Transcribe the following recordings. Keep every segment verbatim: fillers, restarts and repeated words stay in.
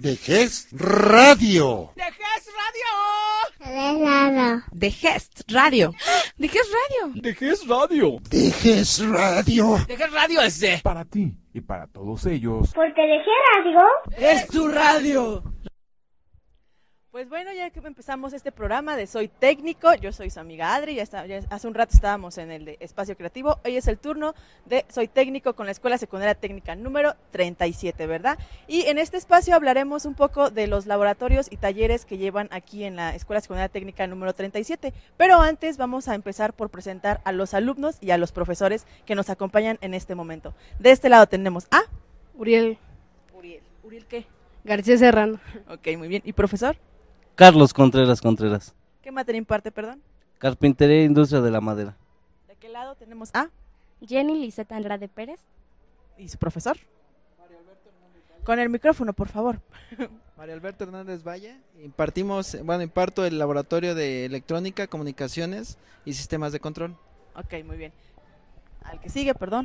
De Gest Radio. De Gest Radio. De Gest Radio. De Gest Radio. De Gest Radio. De Gest Radio. De Gest Radio es de... Para ti y para todos ellos. Porque de Gest Radio es tu radio. Pues bueno, ya que empezamos este programa de Soy Técnico, yo soy su amiga Adri, ya, está, ya hace un rato estábamos en el de Espacio Creativo, hoy es el turno de Soy Técnico con la Escuela Secundaria Técnica número treinta y siete, ¿verdad? Y en este espacio hablaremos un poco de los laboratorios y talleres que llevan aquí en la Escuela Secundaria Técnica número treinta y siete, pero antes vamos a empezar por presentar a los alumnos y a los profesores que nos acompañan en este momento. De este lado tenemos a... Uriel. Uriel. ¿Uriel qué? García Serrano. Ok, muy bien. ¿Y profesor? Carlos Contreras Contreras. ¿Qué materia imparte, perdón? Carpintería e Industria de la Madera. ¿De qué lado tenemos a? Jenny Liseta Andrade Pérez. ¿Y su profesor? María Alberto Hernández Valle. Con el micrófono, por favor. María Alberto Hernández Valle. Impartimos, bueno, imparto el laboratorio de electrónica, comunicaciones y sistemas de control. Ok, muy bien. Al que sigue, perdón.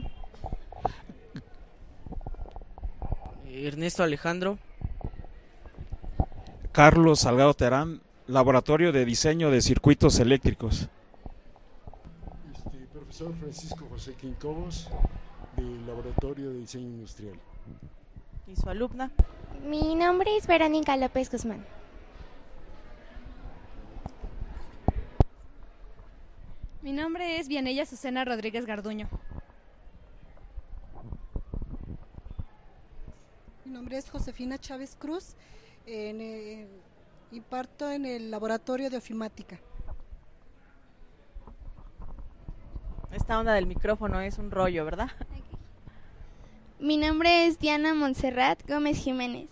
Ernesto Alejandro. Carlos Salgado Terán, Laboratorio de Diseño de Circuitos Eléctricos. Este, profesor Francisco José Quincobos, del Laboratorio de Diseño Industrial. ¿Y su alumna? Mi nombre es Verónica López Guzmán. Mi nombre es Vianella Azucena Rodríguez Garduño. Mi nombre es Josefina Chávez Cruz. En, eh, imparto en el laboratorio de ofimática. Esta onda del micrófono es un rollo, ¿verdad? Okay. Mi nombre es Diana Montserrat Gómez Jiménez.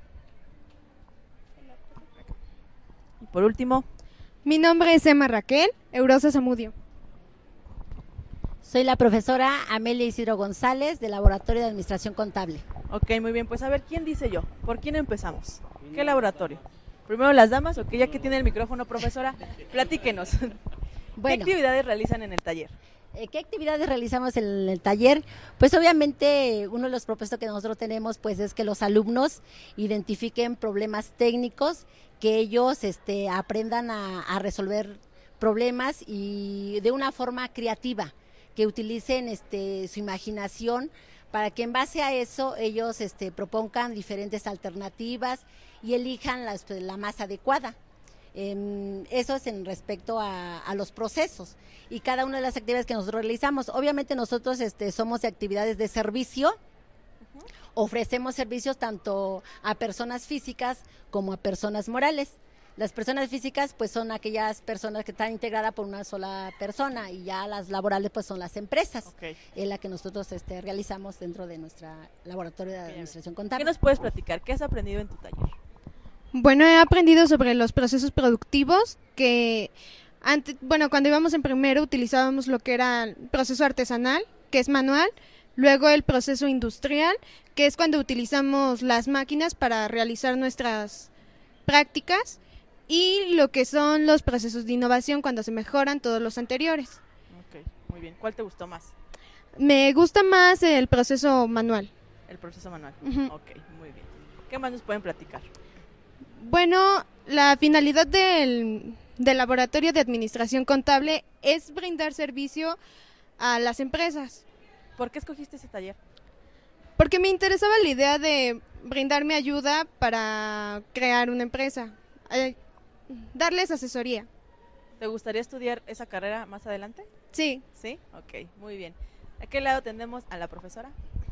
Y por último, mi nombre es Emma Raquel Eurosa Zamudio. Soy la profesora Amelia Isidro González del Laboratorio de Administración Contable. Ok, muy bien, pues a ver, ¿quién dice yo? ¿Por quién empezamos? ¿Qué laboratorio? ¿Primero las damas o que ya que tiene el micrófono, profesora? Platíquenos. Bueno, ¿qué actividades realizan en el taller? Eh, ¿Qué actividades realizamos en el taller? Pues obviamente uno de los propósitos que nosotros tenemos pues es que los alumnos identifiquen problemas técnicos, que ellos este, aprendan a, a resolver problemas y de una forma creativa, que utilicen este, su imaginación para que en base a eso ellos este, propongan diferentes alternativas y elijan las, la más adecuada. Eh, eso es en respecto a, a los procesos y cada una de las actividades que nosotros realizamos. Obviamente nosotros este, somos de actividades de servicio, uh-huh. Ofrecemos servicios tanto a personas físicas como a personas morales. Las personas físicas pues son aquellas personas que están integradas por una sola persona y ya las laborales pues son las empresas, okay. En la que nosotros este, realizamos dentro de nuestro laboratorio de administración contable. ¿Qué nos puedes platicar? ¿Qué has aprendido en tu taller? Bueno, he aprendido sobre los procesos productivos que antes, bueno, cuando íbamos en primero utilizábamos lo que era el proceso artesanal, que es manual, luego el proceso industrial, que es cuando utilizamos las máquinas para realizar nuestras prácticas, y lo que son los procesos de innovación cuando se mejoran todos los anteriores. Ok, muy bien. ¿Cuál te gustó más? Me gusta más el proceso manual. El proceso manual. Uh-huh. Ok, muy bien. ¿Qué más nos pueden platicar? Bueno, la finalidad del, del laboratorio de administración contable es brindar servicio a las empresas. ¿Por qué escogiste ese taller? Porque me interesaba la idea de brindarme ayuda para crear una empresa. Eh, darles asesoría. ¿Te gustaría estudiar esa carrera más adelante? Sí. ¿Sí? Ok, muy bien. ¿A qué lado tenemos a la profesora?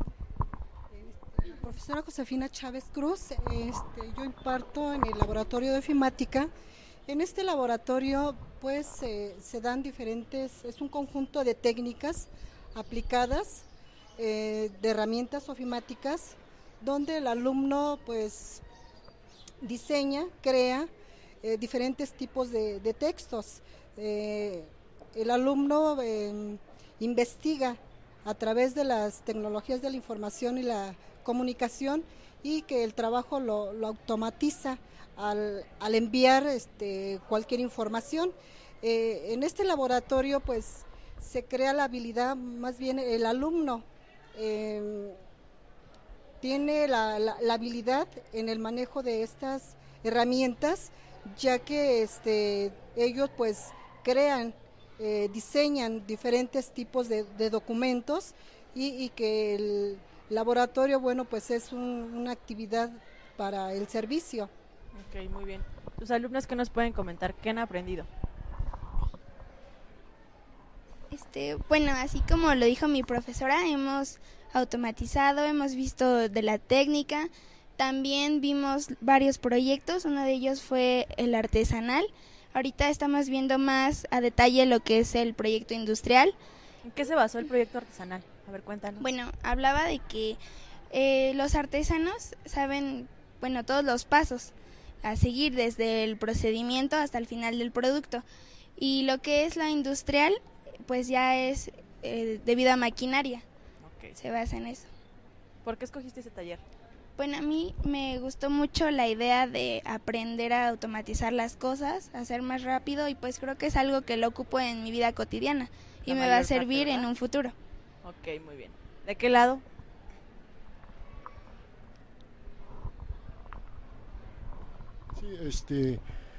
La profesora Josefina Chávez Cruz. Este, yo imparto en el laboratorio de ofimática. En este laboratorio pues eh, se dan diferentes, es un conjunto de técnicas aplicadas, eh, de herramientas ofimáticas, donde el alumno pues diseña, crea Eh, diferentes tipos de, de textos. Eh, el alumno eh, investiga a través de las tecnologías de la información y la comunicación y que el trabajo lo, lo automatiza al, al enviar este, cualquier información. Eh, en este laboratorio pues se crea la habilidad, más bien el alumno eh, tiene la, la, la habilidad en el manejo de estas herramientas, ya que este, ellos pues crean, eh, diseñan diferentes tipos de, de documentos y, y que el laboratorio, bueno, pues es un, una actividad para el servicio. Ok, muy bien. ¿Tus alumnos qué nos pueden comentar? ¿Qué han aprendido? Este, bueno, así como lo dijo mi profesora, hemos automatizado, hemos visto de la técnica, también vimos varios proyectos, uno de ellos fue el artesanal. Ahorita estamos viendo más a detalle lo que es el proyecto industrial. ¿En qué se basó el proyecto artesanal? A ver, cuéntanos. Bueno, hablaba de que eh, los artesanos saben, bueno, todos los pasos a seguir desde el procedimiento hasta el final del producto. Y lo que es la industrial, pues ya es eh, debido a maquinaria. Okay. Se basa en eso. ¿Por qué escogiste ese taller? Bueno, a mí me gustó mucho la idea de aprender a automatizar las cosas, hacer más rápido, y pues creo que es algo que lo ocupo en mi vida cotidiana y me va a servir en un futuro. Ok, muy bien. ¿De qué lado? Sí, este,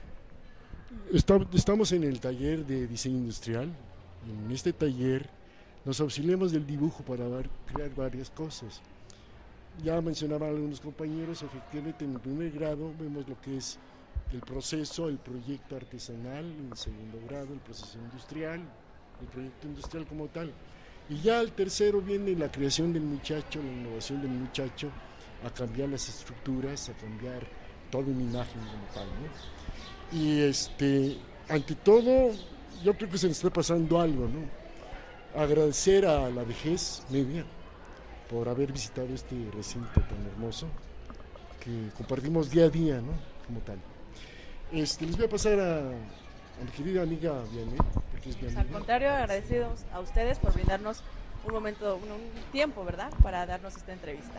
está, estamos en el taller de diseño industrial. En este taller nos auxiliamos del dibujo para dar, crear varias cosas. Ya mencionaban algunos compañeros, efectivamente en el primer grado vemos lo que es el proceso, el proyecto artesanal, en el segundo grado el proceso industrial, el proyecto industrial como tal. Y ya al tercero viene la creación del muchacho, la innovación del muchacho, a cambiar las estructuras, a cambiar toda una imagen como tal, ¿no? Y este, ante todo, yo creo que se nos está pasando algo, ¿no? Agradecer a la vejez media por haber visitado este recinto tan hermoso que compartimos día a día, ¿no? Como tal. Este, les voy a pasar a, a mi querida amiga Vianney, porque es mi amiga. Al contrario, agradecidos a ustedes por brindarnos un momento, un, un tiempo, ¿verdad?, para darnos esta entrevista.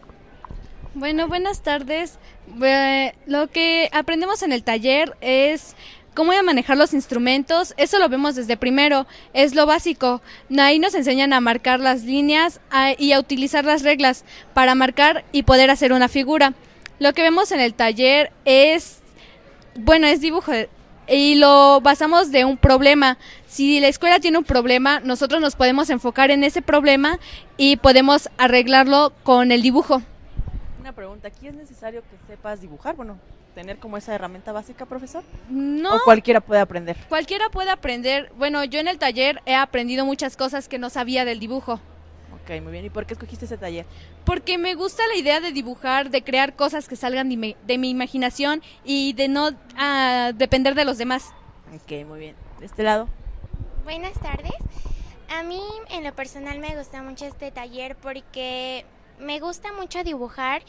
Bueno, buenas tardes. Eh, lo que aprendemos en el taller es cómo a manejar los instrumentos. Eso lo vemos desde primero, es lo básico. Ahí nos enseñan a marcar las líneas a, y a utilizar las reglas para marcar y poder hacer una figura. Lo que vemos en el taller es, bueno, es dibujo y lo basamos de un problema. Si la escuela tiene un problema, nosotros nos podemos enfocar en ese problema y podemos arreglarlo con el dibujo. Una pregunta, ¿aquí es necesario que sepas dibujar? Bueno, tener como esa herramienta básica, profesor. No. ¿O cualquiera puede aprender? Cualquiera puede aprender. Bueno, yo en el taller he aprendido muchas cosas que no sabía del dibujo. Ok, muy bien. ¿Y por qué escogiste ese taller? Porque me gusta la idea de dibujar, de crear cosas que salgan de mi, de mi imaginación y de no uh, depender de los demás. Ok, muy bien. ¿De este lado? Buenas tardes. A mí, en lo personal, me gusta mucho este taller porque me gusta mucho dibujar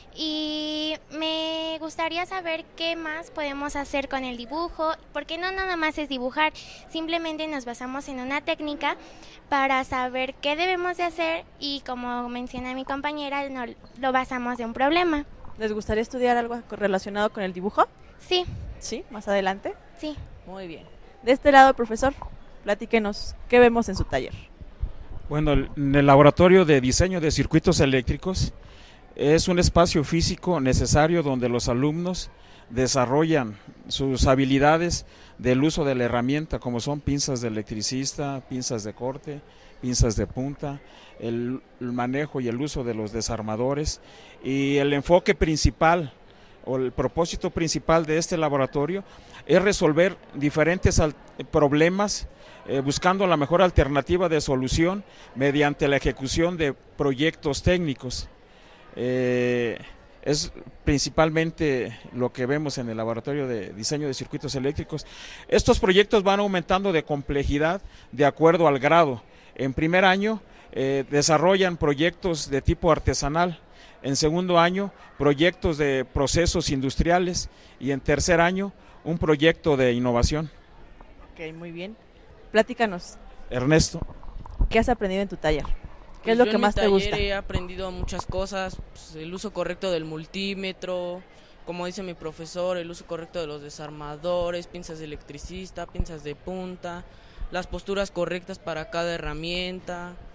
y me gustaría saber qué más podemos hacer con el dibujo, porque no nada más es dibujar, simplemente nos basamos en una técnica para saber qué debemos de hacer y, como menciona mi compañera, no, lo basamos de un problema. ¿Les gustaría estudiar algo relacionado con el dibujo? Sí. ¿Sí? ¿Más adelante? Sí. Muy bien. De este lado, profesor, platíquenos, ¿qué vemos en su taller? Bueno, en el laboratorio de diseño de circuitos eléctricos es un espacio físico necesario donde los alumnos desarrollan sus habilidades del uso de la herramienta, como son pinzas de electricista, pinzas de corte, pinzas de punta, el, el manejo y el uso de los desarmadores, y el enfoque principal o el propósito principal de este laboratorio es resolver diferentes problemas eh, buscando la mejor alternativa de solución mediante la ejecución de proyectos técnicos. Eh, es principalmente lo que vemos en el laboratorio de diseño de circuitos eléctricos. Estos proyectos van aumentando de complejidad de acuerdo al grado. En primer año eh, desarrollan proyectos de tipo artesanal, en segundo año proyectos de procesos industriales y en tercer año un proyecto de innovación. Ok, muy bien. Platícanos. Ernesto. ¿Qué has aprendido en tu taller? ¿Qué Pues es lo yo que en más mi te gusta? taller he aprendido muchas cosas, pues, el uso correcto del multímetro, como dice mi profesor, el uso correcto de los desarmadores, pinzas de electricista, pinzas de punta, las posturas correctas para cada herramienta,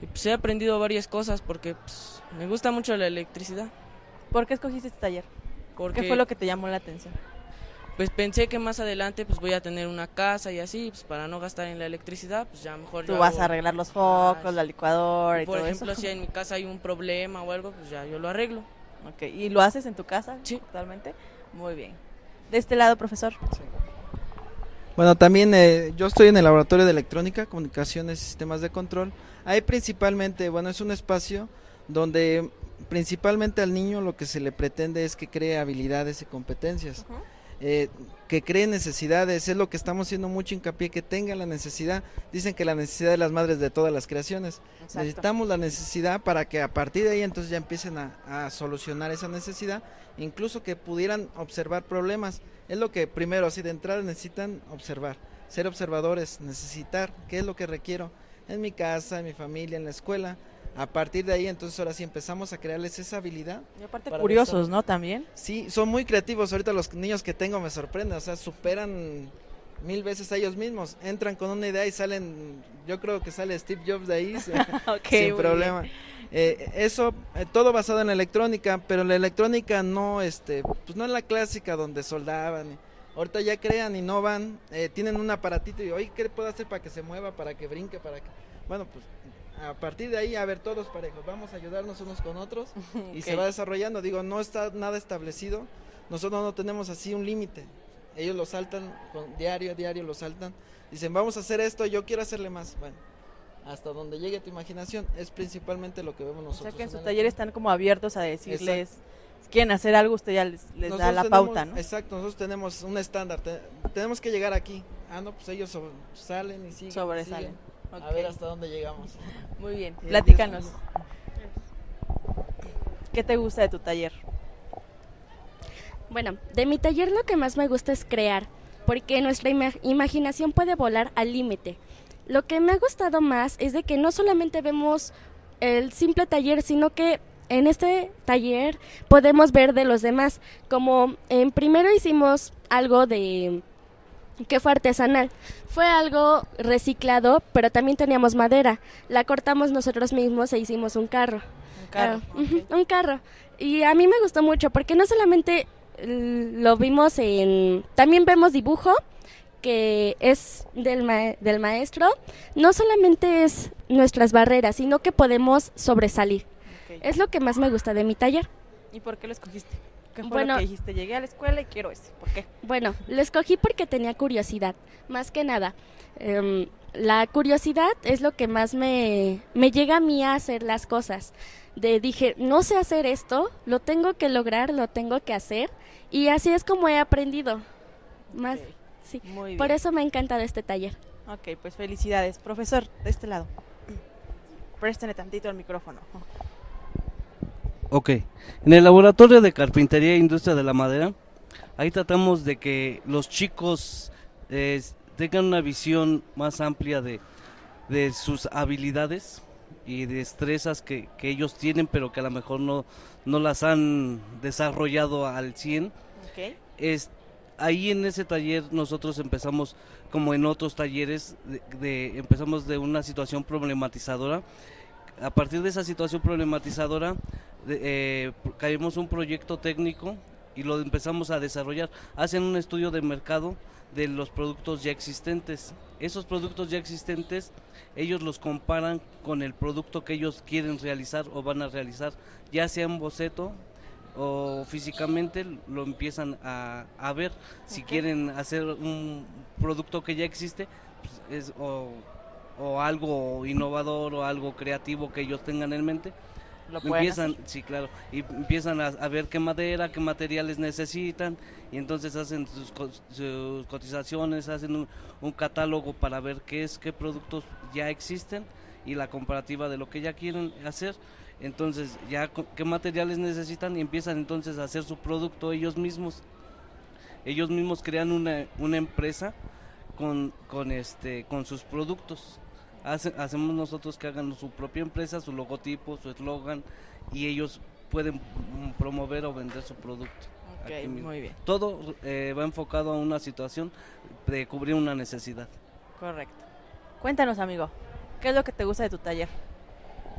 y pues he aprendido varias cosas porque pues, me gusta mucho la electricidad. ¿Por qué escogiste este taller? Porque, ¿Qué fue lo que te llamó la atención? Pues pensé que más adelante pues voy a tener una casa y así, pues para no gastar en la electricidad, pues ya mejor Tú yo vas hago- a arreglar los focos, Ah, la licuadora y Por todo ejemplo, eso. si en mi casa hay un problema o algo, pues ya yo lo arreglo. Ok, ¿y lo haces en tu casa sí. actualmente? Muy bien. De este lado, profesor. Bueno, también eh, yo estoy en el laboratorio de electrónica, comunicaciones y sistemas de control. Ahí principalmente, bueno, es un espacio donde principalmente al niño lo que se le pretende es que cree habilidades y competencias. Uh-huh. Eh, que cree necesidades, es lo que estamos haciendo mucho hincapié, que tenga la necesidad. Dicen que la necesidad es las madres de todas las creaciones. Exacto. Necesitamos la necesidad para que a partir de ahí entonces ya empiecen a, a solucionar esa necesidad, incluso que pudieran observar problemas. Es lo que primero, así de entrada, necesitan observar, ser observadores, necesitar qué es lo que requiero en mi casa, en mi familia, en la escuela. A partir de ahí, entonces ahora sí empezamos a crearles esa habilidad. Y aparte para curiosos, desarrollar- ¿no? También. Sí, son muy creativos. Ahorita los niños que tengo me sorprenden, o sea, superan mil veces a ellos mismos. Entran con una idea y salen, yo creo que sale Steve Jobs de ahí sin Ok, sin muy problema. Eh, eso, eh, todo basado en la electrónica, pero la electrónica no, este, pues no es la clásica donde soldaban. Ahorita ya crean, innovan, eh, tienen un aparatito y, oye, ¿qué puedo hacer para que se mueva, para que brinque, para que... Bueno, pues a partir de ahí, a ver, todos parejos, vamos a ayudarnos unos con otros y Ok. se va desarrollando. Digo, no está nada establecido, nosotros no tenemos así un límite. Ellos lo saltan, con, diario a diario lo saltan, dicen, vamos a hacer esto, yo quiero hacerle más. Bueno, hasta donde llegue tu imaginación, es principalmente lo que vemos O nosotros. sea que en su el taller están como abiertos a decirles, Exacto. si quieren hacer algo, usted ya les, les da Nosotros la tenemos- pauta, ¿no? Exacto, nosotros tenemos un estándar, te- tenemos que llegar aquí. Ah, no, pues ellos so- salen y siguen. Sobresalen. siguen. Ok. A ver hasta dónde llegamos. Muy bien, Y platícanos. ¿Qué te gusta de tu taller? Bueno, de mi taller lo que más me gusta es crear, porque nuestra ima- imaginación puede volar al límite. Lo que me ha gustado más es de que no solamente vemos el simple taller, sino que en este taller podemos ver de los demás. Como en primero hicimos algo de que fue artesanal. Fue algo reciclado, pero también teníamos madera. La cortamos nosotros mismos e hicimos un carro. Un carro, Ah, ujú, un carro. Y a mí me gustó mucho porque no solamente l- lo vimos en... También vemos dibujo, que es del, ma- del maestro. No solamente es nuestras barreras, sino que podemos sobresalir. Ok. Es lo que más me gusta de mi taller. ¿Y por qué lo escogiste? ¿Qué fue Bueno, lo que dijiste? Llegué a la escuela y quiero ese. ¿Por qué? Bueno, lo escogí porque tenía curiosidad, más que nada. Em, la curiosidad es lo que más me, me llega a mí a hacer las cosas. De dije, no sé hacer esto, lo tengo que lograr, lo tengo que hacer, y así es como he aprendido. Más, Ok, sí. muy Por bien. eso me ha encantado este taller. Ok, pues felicidades. Profesor, de este lado. Préstale tantito el micrófono. Ok, en el laboratorio de carpintería e industria de la madera, ahí tratamos de que los chicos eh, tengan una visión más amplia de, de sus habilidades y destrezas que, que ellos tienen, pero que a lo mejor no, no las han desarrollado al cien. Ok. Es, ahí en ese taller nosotros empezamos, como en otros talleres, de, de- empezamos de una situación problematizadora. A partir de esa situación problematizadora, de- eh, caímos un proyecto técnico y lo empezamos a desarrollar. Hacen un estudio de mercado de los productos ya existentes. Esos productos ya existentes, ellos los comparan con el producto que ellos quieren realizar o van a realizar, ya sea en boceto o físicamente, lo empiezan a, a ver. Si Ok. quieren hacer un producto que ya existe, pues, es, o, o algo innovador o algo creativo que ellos tengan en mente, Lo pueden empiezan, hacer. sí, claro, y empiezan a, a ver qué madera, qué materiales necesitan, y entonces hacen sus, co- sus cotizaciones, hacen un, un catálogo para ver qué es, qué productos ya existen y la comparativa de lo que ya quieren hacer. Entonces ya co- qué materiales necesitan y empiezan entonces a hacer su producto ellos mismos. Ellos mismos crean una, una empresa con, con este con sus productos. Hace- hacemos nosotros que hagan su propia empresa, su logotipo, su eslogan, y ellos pueden mm, promover o vender su producto. Ok, aquí mismo. muy bien. Todo eh, va enfocado a una situación de cubrir una necesidad. Correcto. Cuéntanos, amigo, ¿qué es lo que te gusta de tu taller?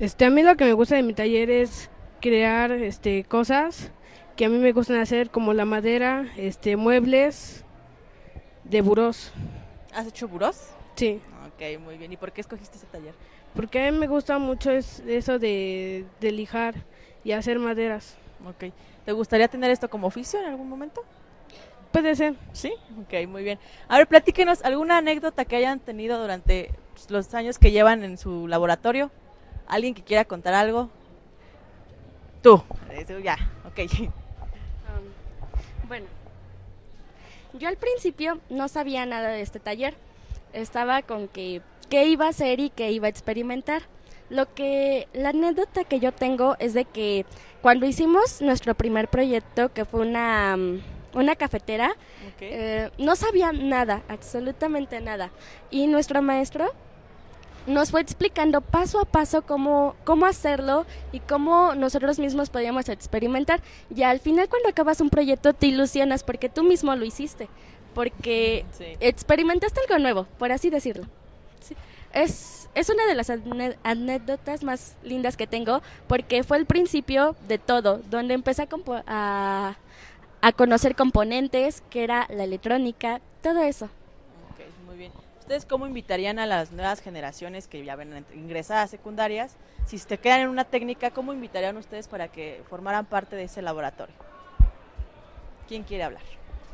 Este, a mí lo que me gusta de mi taller es crear este, cosas que a mí me gustan hacer, como la madera, este, muebles de burós. ¿Has hecho burós? Sí. Ok, muy bien. ¿Y por qué escogiste ese taller? Porque a mí me gusta mucho es eso de, de lijar y hacer maderas. Ok. ¿Te gustaría tener esto como oficio en algún momento? Puede ser. Sí, ok, muy bien. A ver, platíquenos alguna anécdota que hayan tenido durante pues, los años que llevan en su laboratorio. ¿Alguien que quiera contar algo? Tú. Eso ya, ok. Um, bueno, yo al principio no sabía nada de este taller. Estaba con que qué iba a hacer y qué iba a experimentar. Lo que la anécdota que yo tengo es de que cuando hicimos nuestro primer proyecto, que fue una una cafetera, okay. eh, no sabía nada, absolutamente nada. Y nuestro maestro nos fue explicando paso a paso cómo, cómo hacerlo y cómo nosotros mismos podíamos experimentar. Y al final, cuando acabas un proyecto, te ilusionas porque tú mismo lo hiciste, porque sí. experimentaste algo nuevo, por así decirlo. Sí. Es, es una de las anécdotas más lindas que tengo, porque fue el principio de todo, donde empecé a, compo- a, a conocer componentes, que era la electrónica, todo eso. Okay, muy bien. ¿Ustedes cómo invitarían a las nuevas generaciones que ya ven ingresadas a secundarias? Si se quedan en una técnica, ¿cómo invitarían ustedes para que formaran parte de ese laboratorio? ¿Quién quiere hablar?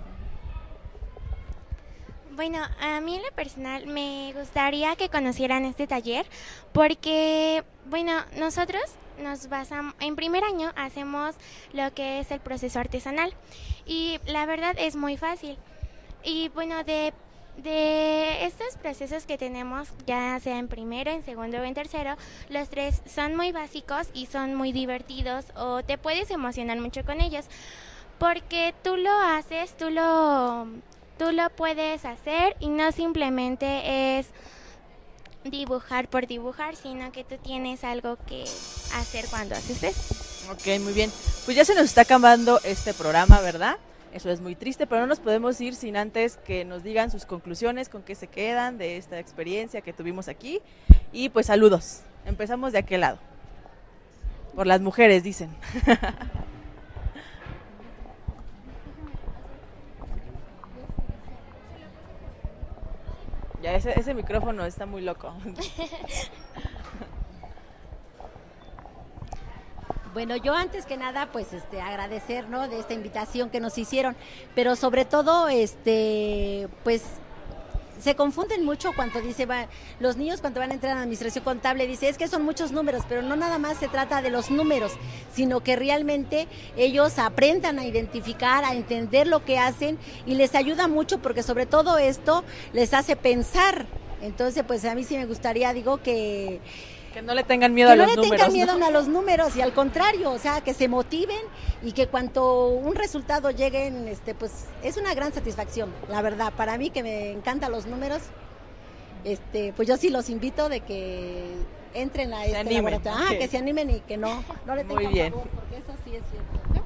Bueno, a mí en lo personal me gustaría que conocieran este taller porque, bueno, nosotros nos basamos, en primer año hacemos lo que es el proceso artesanal y la verdad es muy fácil. Y bueno, de De estos procesos que tenemos, ya sea en primero, en segundo o en tercero, los tres son muy básicos y son muy divertidos o te puedes emocionar mucho con ellos porque tú lo haces, tú lo, tú lo puedes hacer y no simplemente es dibujar por dibujar, sino que tú tienes algo que hacer cuando haces eso. Ok, muy bien. Pues ya se nos está acabando este programa, ¿verdad? Eso es muy triste, pero no nos podemos ir sin antes que nos digan sus conclusiones, con qué se quedan de esta experiencia que tuvimos aquí. Y pues saludos. Empezamos de aquel lado. Por las mujeres, dicen. Ya ese, ese micrófono está muy loco. Bueno, yo antes que nada, pues, este, agradecer, ¿no?, de esta invitación que nos hicieron, pero sobre todo, este, pues, se confunden mucho cuando dice, va, los niños cuando van a entrar a la administración contable, dice, es que son muchos números, pero no nada más se trata de los números, sino que realmente ellos aprendan a identificar, a entender lo que hacen y les ayuda mucho porque sobre todo esto les hace pensar. Entonces, pues, a mí sí me gustaría, digo, que... Que no le tengan miedo a los números. Que no le tengan miedo ¿no? a los números y al contrario, o sea, que se motiven y que cuanto un resultado lleguen, este, pues es una gran satisfacción, la verdad. Para mí que me encantan los números, este, pues yo sí los invito de que entren a este laboratorio. Ah, que se animen y que no, no le tengan pavor, porque eso sí es cierto.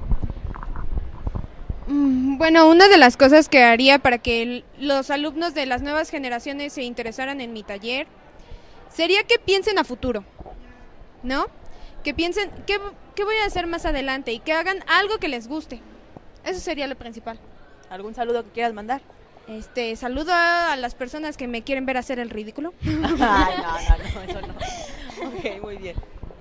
Bueno, una de las cosas que haría para que el, los alumnos de las nuevas generaciones se interesaran en mi taller sería que piensen a futuro, ¿no? Que piensen, ¿qué, qué voy a hacer más adelante? Y que hagan algo que les guste. Eso sería lo principal. ¿Algún saludo que quieras mandar? Este, saludo a las personas que me quieren ver hacer el ridículo. Ay, no, no, no, eso no. Ok, muy bien.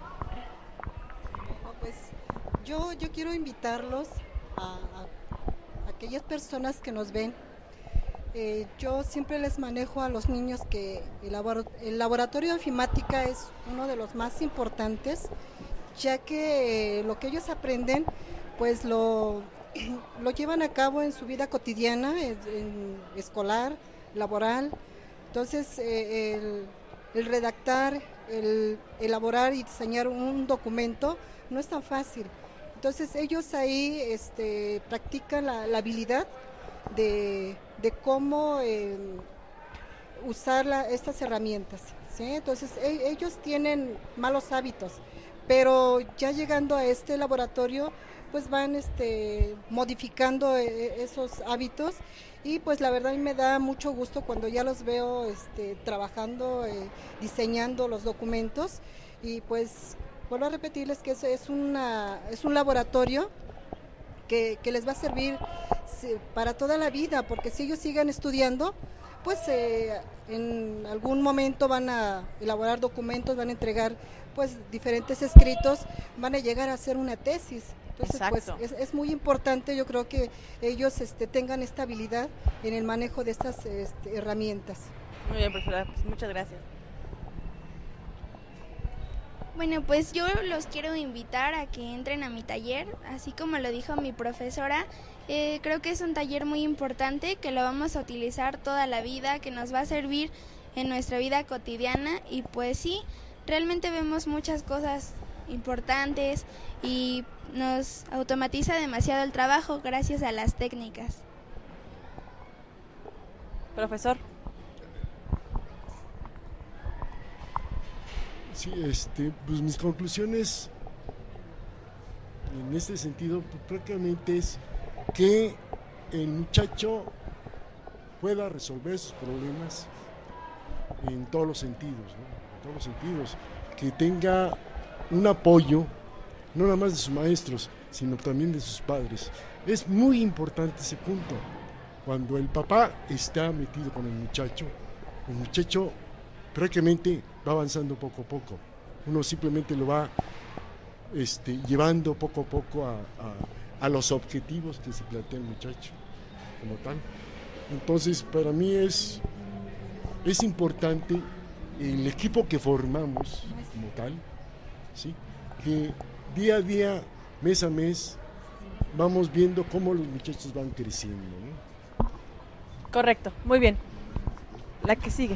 No, pues yo, yo quiero invitarlos a, a aquellas personas que nos ven. Eh, yo siempre les manejo a los niños que el, labor, el laboratorio de ofimática es uno de los más importantes, ya que eh, lo que ellos aprenden, pues lo, lo llevan a cabo en su vida cotidiana, en, en escolar, laboral. Entonces, eh, el, el redactar, el elaborar y diseñar un documento no es tan fácil. Entonces, ellos ahí este, practican la, la habilidad de, de cómo eh, usar la, estas herramientas, ¿sí? Entonces e- ellos tienen malos hábitos, pero ya llegando a este laboratorio pues van este, modificando eh, esos hábitos y pues la verdad a mí me da mucho gusto cuando ya los veo este, trabajando, eh, diseñando los documentos y pues vuelvo a repetirles que es, es, una, es un laboratorio que, que les va a servir para toda la vida, porque si ellos sigan estudiando, pues eh, en algún momento van a elaborar documentos, van a entregar pues diferentes escritos, van a llegar a hacer una tesis. Entonces, Exacto. pues es, es muy importante, yo creo que ellos este, tengan esta habilidad en el manejo de estas este, herramientas. Muy bien, profesora, pues muchas gracias. Bueno, pues yo los quiero invitar a que entren a mi taller, así como lo dijo mi profesora. Eh, creo que es un taller muy importante, que lo vamos a utilizar toda la vida, que nos va a servir en nuestra vida cotidiana, y pues sí, realmente vemos muchas cosas importantes y nos automatiza demasiado el trabajo gracias a las técnicas. Profesor. Sí, este, pues mis conclusiones en este sentido pues, prácticamente es que el muchacho pueda resolver sus problemas en todos los sentidos, ¿no? En todos los sentidos, que tenga un apoyo, no nada más de sus maestros, sino también de sus padres. Es muy importante ese punto. Cuando el papá está metido con el muchacho, el muchacho prácticamente va avanzando poco a poco. Uno simplemente lo va este, llevando poco a poco a, a, a los objetivos que se plantea el muchacho como tal. Entonces, para mí es, es importante el equipo que formamos como tal, ¿sí? Que día a día, mes a mes, vamos viendo cómo los muchachos van creciendo, ¿no? Correcto, muy bien. La que sigue.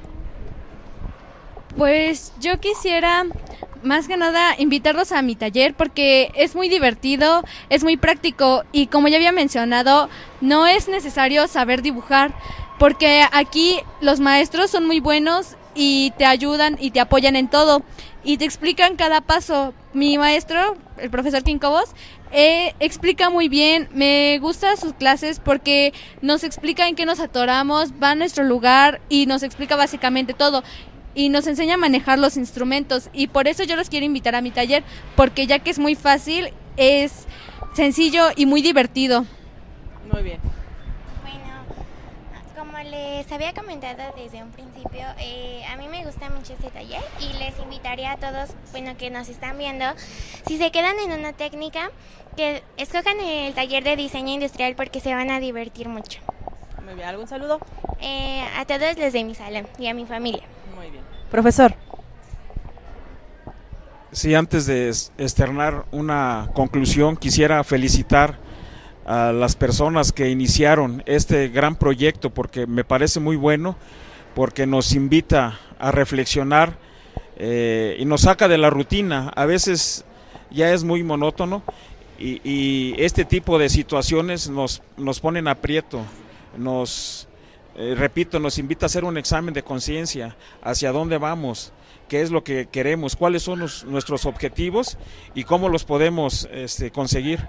Pues yo quisiera más que nada invitarlos a mi taller porque es muy divertido, es muy práctico y como ya había mencionado, no es necesario saber dibujar porque aquí los maestros son muy buenos y te ayudan y te apoyan en todo y te explican cada paso. Mi maestro, el profesor Quincobos, eh, explica muy bien, me gustan sus clases porque nos explica en qué nos atoramos, va a nuestro lugar y nos explica básicamente todo. Y nos enseña a manejar los instrumentos y por eso yo los quiero invitar a mi taller porque ya que es muy fácil, es sencillo y muy divertido. Muy bien. Bueno, como les había comentado desde un principio, eh, a mí me gusta mucho este taller y les invitaría a todos, bueno, que nos están viendo, si se quedan en una técnica, que escojan el taller de diseño industrial porque se van a divertir mucho. Muy bien, ¿algún saludo? Eh, a todos los de mi salón y a mi familia. Muy bien. Profesor. Sí, antes de externar una conclusión, quisiera felicitar a las personas que iniciaron este gran proyecto porque me parece muy bueno, porque nos invita a reflexionar eh, y nos saca de la rutina. A veces ya es muy monótono y, y este tipo de situaciones nos, nos ponen aprieto, nos... Eh, repito, nos invita a hacer un examen de conciencia, hacia dónde vamos, qué es lo que queremos, cuáles son los, nuestros objetivos y cómo los podemos este, conseguir.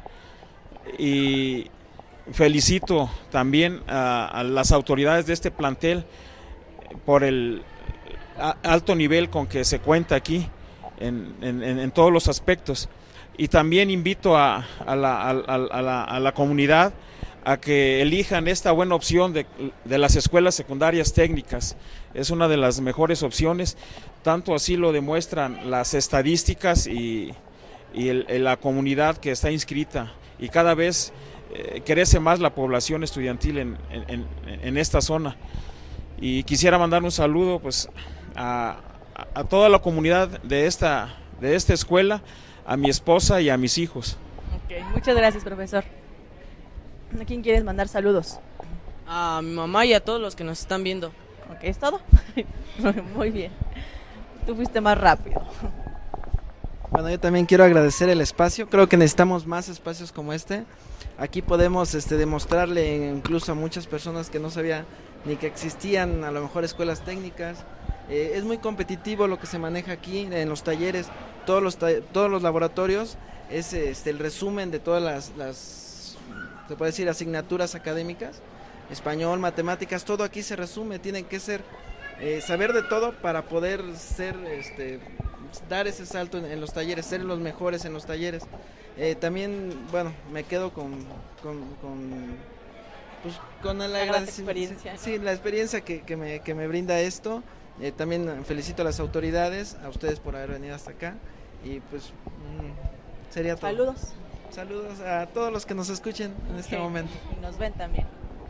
Y felicito también a, a las autoridades de este plantel por el a, alto nivel con que se cuenta aquí en, en, en todos los aspectos. Y también invito a, a, la, a, a, la, a la comunidad a que elijan esta buena opción de, de las escuelas secundarias técnicas. Es una de las mejores opciones, tanto así lo demuestran las estadísticas y, y el, la comunidad que está inscrita, y cada vez eh, crece más la población estudiantil en, en, en esta zona. Y quisiera mandar un saludo pues, a, a toda la comunidad de esta, de esta escuela, a mi esposa y a mis hijos. Okay, muchas gracias, profesor. ¿A quién quieres mandar saludos? A mi mamá y a todos los que nos están viendo. Ok, ¿es todo? Muy bien. Tú fuiste más rápido. Bueno, yo también quiero agradecer el espacio. Creo que necesitamos más espacios como este. Aquí podemos este, demostrarle incluso a muchas personas que no sabían ni que existían a lo mejor escuelas técnicas. Eh, es muy competitivo lo que se maneja aquí en los talleres, todos los, ta todos los laboratorios. Es este, el resumen de todas las... las se puede decir asignaturas académicas, español, matemáticas, todo aquí se resume, tienen que ser, eh, saber de todo para poder ser este, dar ese salto en, en los talleres, ser los mejores en los talleres. Eh, también, bueno, me quedo con, con, con, pues, con el agradecimiento. Sí, sí, la experiencia que, que, me, que me brinda esto. Eh, también felicito a las autoridades, a ustedes por haber venido hasta acá. Y pues mmm, sería todo. Saludos. Saludos a todos los que nos escuchen en este sí, momento. Y nos ven también.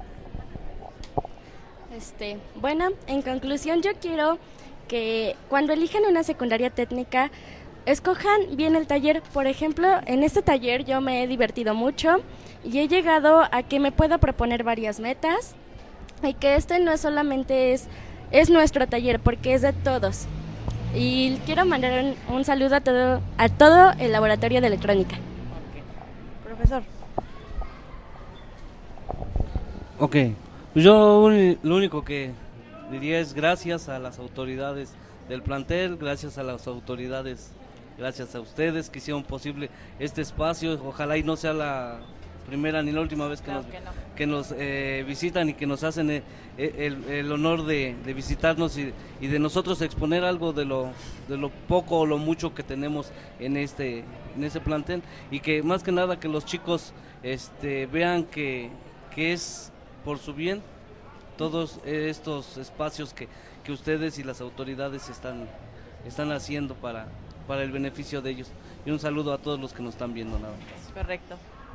Este, bueno, en conclusión yo quiero que cuando elijan una secundaria técnica escojan bien el taller. Por ejemplo, en este taller yo me he divertido mucho y he llegado a que me puedo proponer varias metas y que este no solamente es, es nuestro taller porque es de todos. Y quiero mandar un, un saludo a todo, a todo el laboratorio de electrónica. Okay. Profesor. Ok, yo un, lo único que diría es gracias a las autoridades del plantel, gracias a las autoridades, gracias a ustedes que hicieron posible este espacio. Ojalá y no sea la primera ni la última vez que claro nos, que no. que nos eh, visitan y que nos hacen el, el, el honor de, de visitarnos y, y de nosotros exponer algo de lo, de lo poco o lo mucho que tenemos en este, en ese plantel, y que más que nada que los chicos este, vean que, que es por su bien todos estos espacios que, que ustedes y las autoridades están, están haciendo para, para el beneficio de ellos. Y un saludo a todos los que nos están viendo nada más. Correcto.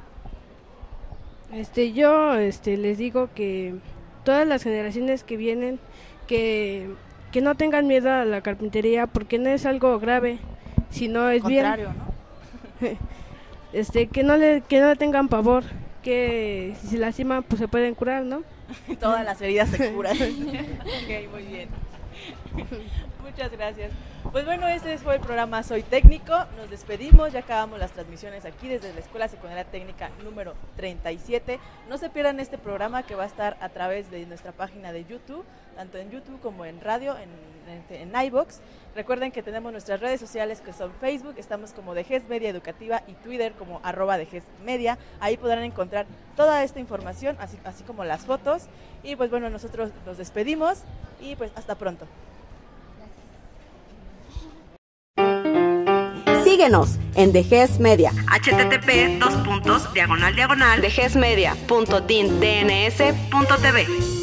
Este, yo este, les digo que todas las generaciones que vienen, que, que no tengan miedo a la carpintería, porque no es algo grave, sino es bien. Contrario, ¿no? este, que no le, que no le tengan pavor, que si se lastiman pues se pueden curar, ¿no? Todas las heridas se curan. Ok, muy bien. Muchas gracias. Pues bueno, este fue el programa Soy Técnico. Nos despedimos, ya acabamos las transmisiones aquí desde la Escuela Secundaria Técnica número treinta y siete. No se pierdan este programa que va a estar a través de nuestra página de YouTube, tanto en YouTube como en radio, en, en, en iVoox. Recuerden que tenemos nuestras redes sociales que son Facebook, estamos como de G E S Media Educativa, y Twitter como arroba de G E S Media. Ahí podrán encontrar toda esta información, así, así como las fotos. Y pues bueno, nosotros nos despedimos y pues hasta pronto. Síguenos en The G E S Media, http dos puntos diagonal diagonal dgsmedia punto din dns punto tv.